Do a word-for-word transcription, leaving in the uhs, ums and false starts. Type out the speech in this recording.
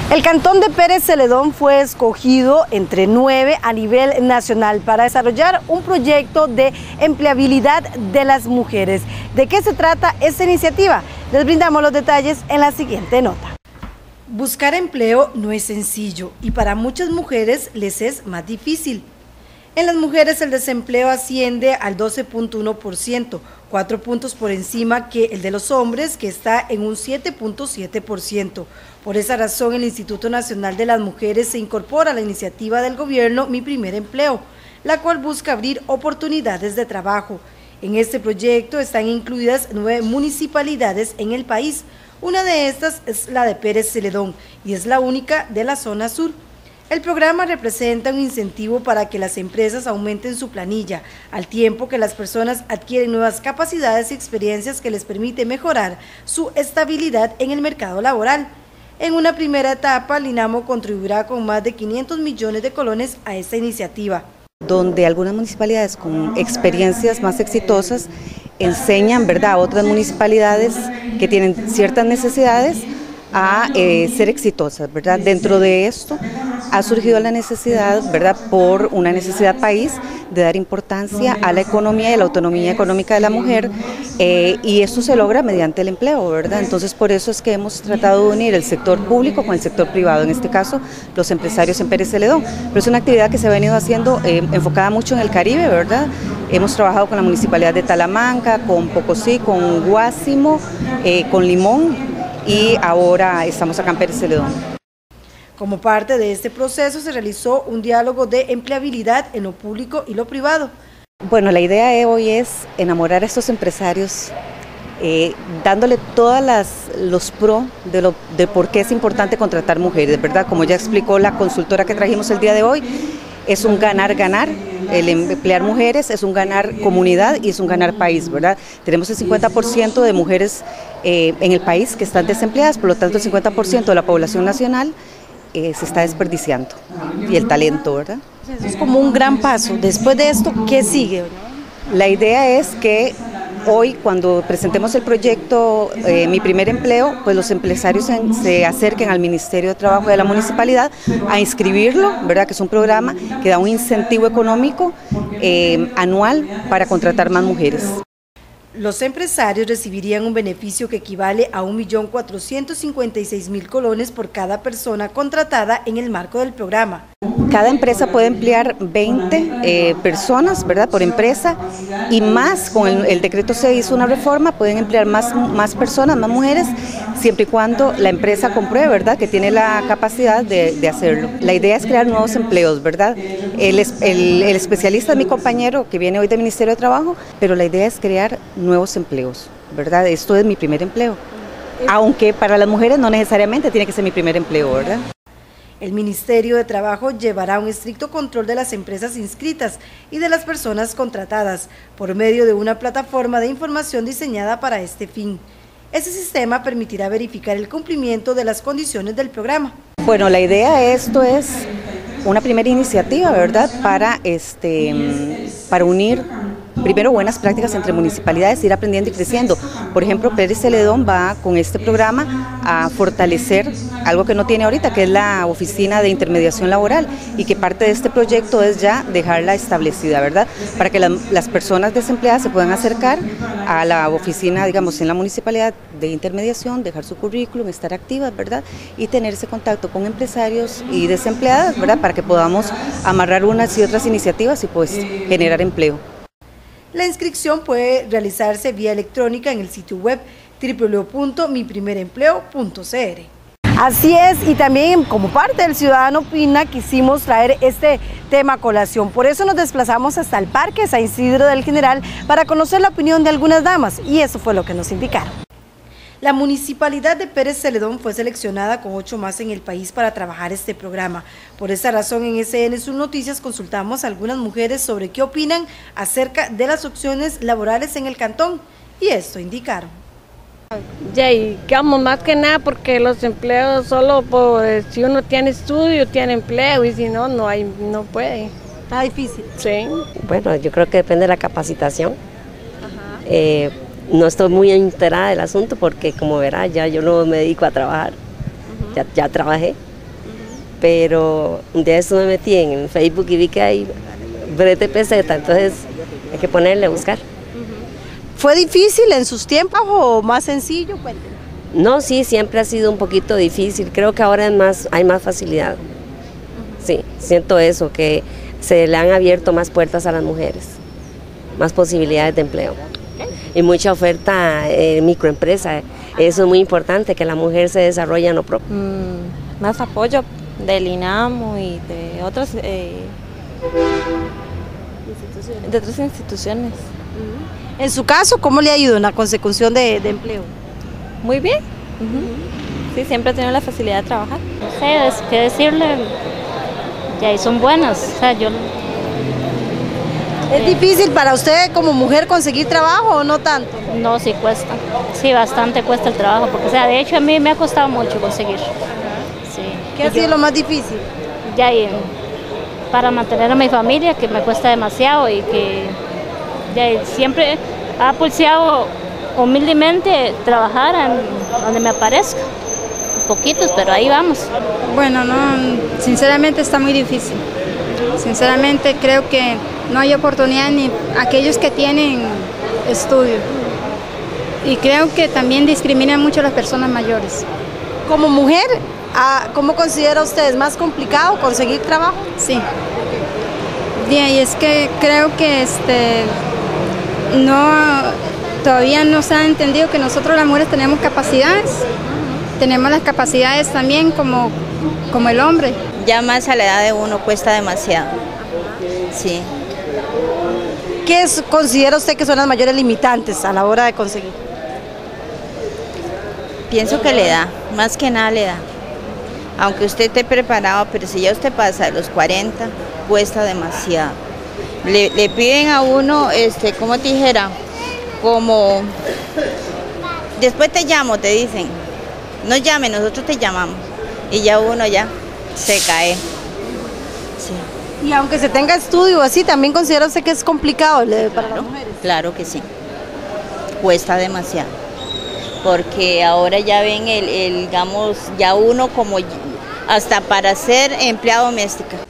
El cantón de Pérez Celedón fue escogido entre nueve a nivel nacional para desarrollar un proyecto de empleabilidad de las mujeres. ¿De qué se trata esta iniciativa? Les brindamos los detalles en la siguiente nota. Buscar empleo no es sencillo y para muchas mujeres les es más difícil. En las mujeres el desempleo asciende al doce punto uno por ciento, cuatro puntos por encima que el de los hombres, que está en un siete punto siete por ciento. Por esa razón, el Instituto Nacional de las Mujeres se incorpora a la iniciativa del gobierno Mi Primer Empleo, la cual busca abrir oportunidades de trabajo. En este proyecto están incluidas nueve municipalidades en el país. Una de estas es la de Pérez Celedón y es la única de la zona sur. El programa representa un incentivo para que las empresas aumenten su planilla, al tiempo que las personas adquieren nuevas capacidades y experiencias que les permite mejorar su estabilidad en el mercado laboral. En una primera etapa, el INAMO contribuirá con más de quinientos millones de colones a esta iniciativa. Donde algunas municipalidades con experiencias más exitosas enseñan, ¿verdad?, a otras municipalidades que tienen ciertas necesidades a eh, ser exitosas, ¿verdad? Dentro de esto ha surgido la necesidad, ¿verdad?, por una necesidad país de dar importancia a la economía y a la autonomía económica de la mujer eh, y esto se logra mediante el empleo, ¿verdad? Entonces por eso es que hemos tratado de unir el sector público con el sector privado, en este caso los empresarios en Pérez Celedón, pero es una actividad que se ha venido haciendo eh, enfocada mucho en el Caribe, ¿verdad? Hemos trabajado con la municipalidad de Talamanca, con Pocosí, con Guásimo, eh, con Limón y ahora estamos acá en Pérez Celedón. Como parte de este proceso se realizó un diálogo de empleabilidad en lo público y lo privado. Bueno, la idea de hoy es enamorar a estos empresarios, eh, dándole todas las los pros de, lo, de por qué es importante contratar mujeres, ¿verdad? Como ya explicó la consultora que trajimos el día de hoy, es un ganar-ganar, el emplear mujeres es un ganar comunidad y es un ganar país, ¿verdad? Tenemos el cincuenta por ciento de mujeres eh, en el país que están desempleadas, por lo tanto el cincuenta por ciento de la población nacional eh, se está desperdiciando, y el talento, ¿verdad? Eso es como un gran paso. Después de esto, ¿qué sigue? La idea es que hoy, cuando presentemos el proyecto eh, Mi Primer Empleo, pues los empresarios en, se acerquen al Ministerio de Trabajo de la Municipalidad a inscribirlo, ¿verdad?, que es un programa que da un incentivo económico eh, anual para contratar más mujeres. Los empresarios recibirían un beneficio que equivale a un millón cuatrocientos cincuenta y seis mil colones por cada persona contratada en el marco del programa. Cada empresa puede emplear veinte eh, personas, ¿verdad?, por empresa, y más, con el, el decreto se hizo una reforma, pueden emplear más, más personas, más mujeres, siempre y cuando la empresa compruebe, ¿verdad?, que tiene la capacidad de, de hacerlo. La idea es crear nuevos empleos, ¿verdad? El, el, el especialista es mi compañero que viene hoy del Ministerio de Trabajo, pero la idea es crear nuevos empleos, ¿verdad? Esto es mi primer empleo, aunque para las mujeres no necesariamente tiene que ser mi primer empleo, ¿verdad? El Ministerio de Trabajo llevará un estricto control de las empresas inscritas y de las personas contratadas por medio de una plataforma de información diseñada para este fin. Ese sistema permitirá verificar el cumplimiento de las condiciones del programa. Bueno, la idea de esto es una primera iniciativa, ¿verdad?, para, este, para unir primero buenas prácticas entre municipalidades, ir aprendiendo y creciendo. Por ejemplo, Pérez Celedón va con este programa a fortalecer algo que no tiene ahorita, que es la oficina de intermediación laboral, y que parte de este proyecto es ya dejarla establecida, ¿verdad?, para que la, las personas desempleadas se puedan acercar a la oficina, digamos, en la municipalidad de intermediación, dejar su currículum, estar activas, ¿verdad?, y tener ese contacto con empresarios y desempleadas, ¿verdad?, para que podamos amarrar unas y otras iniciativas y pues generar empleo. La inscripción puede realizarse vía electrónica en el sitio web doble u doble u doble u punto mi primer empleo punto c r. Así es, y también como parte del Ciudadano Opina quisimos traer este tema a colación. Por eso nos desplazamos hasta el Parque San Isidro del General para conocer la opinión de algunas damas, y eso fue lo que nos indicaron. La Municipalidad de Pérez Celedón fue seleccionada con ocho más en el país para trabajar este programa. Por esa razón, en S N Sus Noticias consultamos a algunas mujeres sobre qué opinan acerca de las opciones laborales en el cantón, y esto indicaron. Ya, y digamos, más que nada porque los empleos solo por, si uno tiene estudio, tiene empleo, y si no, no hay, no puede. Está difícil. Sí. Bueno, yo creo que depende de la capacitación. Ajá. Eh, no estoy muy enterada del asunto porque, como verá, ya yo no me dedico a trabajar. Uh-huh. ya, ya trabajé, pero un día esto me metí en Facebook y vi que hay brete peseta, entonces hay que ponerle a buscar. ¿Fue difícil en sus tiempos o más sencillo? Cuénteme. No, sí, siempre ha sido un poquito difícil, creo que ahora es más, hay más facilidad. Sí, siento eso, que se le han abierto más puertas a las mujeres, más posibilidades de empleo y mucha oferta en microempresa. Eso es muy importante, que la mujer se desarrolle en lo propio. Mm, más apoyo del INAMO y de otras, eh, instituciones. de otras instituciones. En su caso, ¿cómo le ha ido en la consecución de, de empleo? Muy bien. Uh-huh. Sí, siempre he tenido la facilidad de trabajar. No sé, es qué decirle, ya y son buenas, o sea, yo... ¿Es difícil para usted como mujer conseguir trabajo o no tanto? No, sí cuesta, sí, bastante cuesta el trabajo, porque o sea, de hecho a mí me ha costado mucho conseguir. Sí. ¿Qué ha sido lo más difícil? Ya, y para mantener a mi familia, que me cuesta demasiado y que ya, y siempre ha pulseado humildemente trabajar en donde me aparezca. Poquitos, pero ahí vamos. Bueno, no, sinceramente está muy difícil. Sinceramente creo que no hay oportunidad ni aquellos que tienen estudio. Y creo que también discriminan mucho a las personas mayores. Como mujer, ¿cómo considera usted? ¿Es más complicado conseguir trabajo? Sí. Y es que creo que este no todavía no se ha entendido que nosotros las mujeres tenemos capacidades. Tenemos las capacidades también como, como el hombre. Ya más a la edad de uno cuesta demasiado. Sí. ¿Qué es, considera usted que son las mayores limitantes a la hora de conseguir? Pienso que le da, más que nada le da. Aunque usted esté preparado, pero si ya usted pasa de los cuarenta, cuesta demasiado. Le, le piden a uno, este, como te dijera, como, después te llamo, te dicen, no llame, nosotros te llamamos. Y ya uno ya se cae. Sí. Y aunque se tenga estudio así, ¿también considera usted que es complicado para claro, las mujeres? Claro que sí, cuesta demasiado. Porque ahora ya ven, el, el, digamos, ya uno como hasta para ser empleada doméstica.